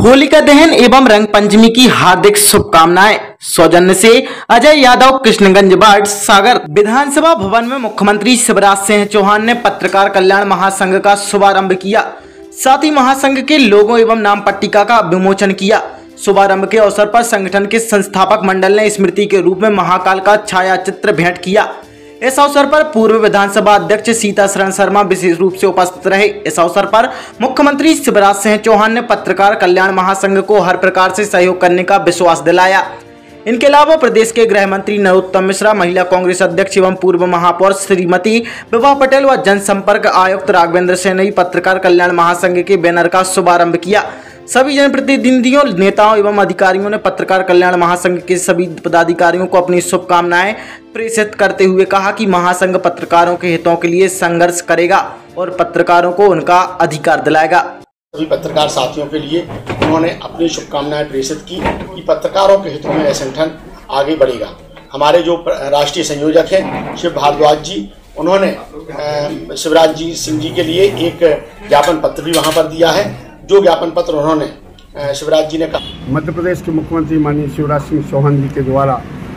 होलिका दहन एवं रंग पंचमी की हार्दिक शुभकामनाएं। सौजन्य से अजय यादव, कृष्णगंज वार्ड, सागर। विधानसभा भवन में मुख्यमंत्री शिवराज सिंह चौहान ने पत्रकार कल्याण महासंघ का शुभारंभ किया। साथ ही महासंघ के लोगों एवं नाम पट्टिका का विमोचन किया। शुभारंभ के अवसर पर संगठन के संस्थापक मंडल ने स्मृति के रूप में महाकाल का छाया चित्र भेंट किया। इस अवसर पर पूर्व विधानसभा अध्यक्ष सीतासरण शर्मा विशेष रूप से उपस्थित रहे। इस अवसर पर मुख्यमंत्री शिवराज सिंह चौहान ने पत्रकार कल्याण महासंघ को हर प्रकार से सहयोग करने का विश्वास दिलाया। इनके अलावा प्रदेश के गृह मंत्री नरोत्तम मिश्रा, महिला कांग्रेस अध्यक्ष एवं पूर्व महापौर श्रीमती विभा पटेल व जनसंपर्क आयुक्त राघवेंद्र सिंह ने पत्रकार कल्याण महासंघ के बैनर का शुभारंभ किया। सभी जनप्रतिनिधियों, नेताओं एवं अधिकारियों ने पत्रकार कल्याण महासंघ के सभी पदाधिकारियों को अपनी शुभकामनाएं प्रेषित करते हुए कहा कि महासंघ पत्रकारों के हितों के लिए संघर्ष करेगा और पत्रकारों को उनका अधिकार दिलाएगा। सभी पत्रकार साथियों के लिए उन्होंने अपनी शुभकामनाएं प्रेषित की कि पत्रकारों के हितों में यह संगठन आगे बढ़ेगा। हमारे जो राष्ट्रीय संयोजक हैं शिव भारद्वाज जी, उन्होंने शिवराज जी सिंह जी के लिए एक ज्ञापन पत्र भी वहां पर दिया है। जो ज्ञापन पत्र उन्होंने शिवराज जी ने कहा, मध्य प्रदेश के मुख्यमंत्री माननीय शिवराज सिंह चौहान जी के द्वारा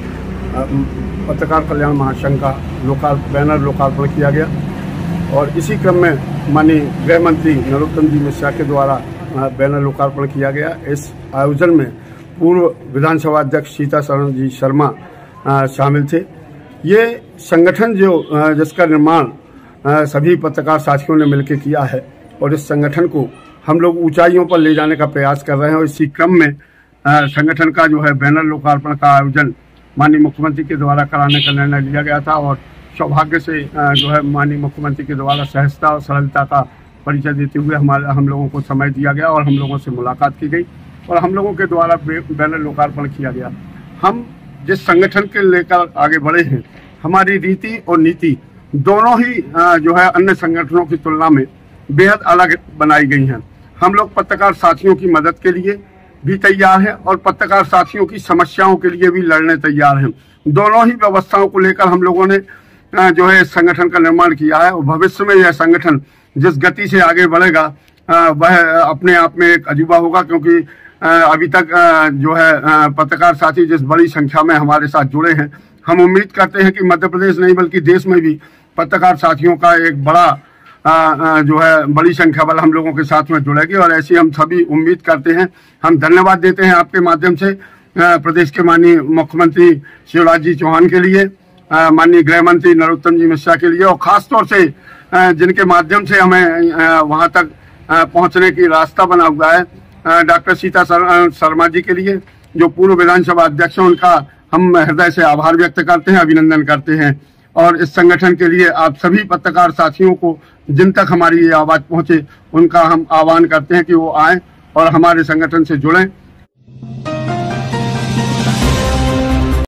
पत्रकार कल्याण महासंघ का बैनर लोकार्पण किया गया और इसी क्रम में माननीय गृह मंत्री नरोत्तम जी मिश्रा के द्वारा बैनर लोकार्पण किया गया। इस आयोजन में पूर्व विधानसभा अध्यक्ष सीतासरण जी शर्मा शामिल थे। ये संगठन जिसका निर्माण सभी पत्रकार साथियों ने मिलकर किया है और इस संगठन को हम लोग ऊंचाइयों पर ले जाने का प्रयास कर रहे हैं और इसी क्रम में संगठन का बैनर लोकार्पण का आयोजन माननीय मुख्यमंत्री के द्वारा कराने का निर्णय लिया गया था और सौभाग्य से माननीय मुख्यमंत्री के द्वारा सहजता और सरलता का परिचय देते हुए हम लोगों को समय दिया गया और हम लोगों से मुलाकात की गई और हम लोगों के द्वारा बैनर लोकार्पण किया गया। हम जिस संगठन के लेकर आगे बढ़े हैं, हमारी रीति और नीति दोनों ही अन्य संगठनों की तुलना में बेहद अलग बनाई गई हैं। हम लोग पत्रकार साथियों की मदद के लिए भी तैयार हैं और पत्रकार साथियों की समस्याओं के लिए भी लड़ने तैयार हैं। दोनों ही व्यवस्थाओं को लेकर हम लोगों ने संगठन का निर्माण किया है और भविष्य में यह संगठन जिस गति से आगे बढ़ेगा वह अपने आप में एक अजूबा होगा, क्योंकि अभी तक पत्रकार साथी जिस बड़ी संख्या में हमारे साथ जुड़े हैं, हम उम्मीद करते हैं कि मध्य प्रदेश नहीं बल्कि देश में भी पत्रकार साथियों का एक बड़ा बड़ी संख्या वाला हम लोगों के साथ में जुड़ेगी और ऐसी हम सभी उम्मीद करते हैं। हम धन्यवाद देते हैं आपके माध्यम से प्रदेश के माननीय मुख्यमंत्री शिवराज जी चौहान के लिए, माननीय गृह मंत्री नरोत्तम जी मिश्रा के लिए और खास तौर से जिनके माध्यम से हमें वहां तक पहुंचने की रास्ता बना हुआ है, डॉक्टर सीतासरण शर्मा जी के लिए, जो पूर्व विधानसभा अध्यक्ष हैं। उनका हम हृदय से आभार व्यक्त करते हैं, अभिनंदन करते हैं और इस संगठन के लिए आप सभी पत्रकार साथियों को जिन तक हमारी ये आवाज पहुंचे उनका हम आह्वान करते हैं कि वो आएं और हमारे संगठन से जुड़ें।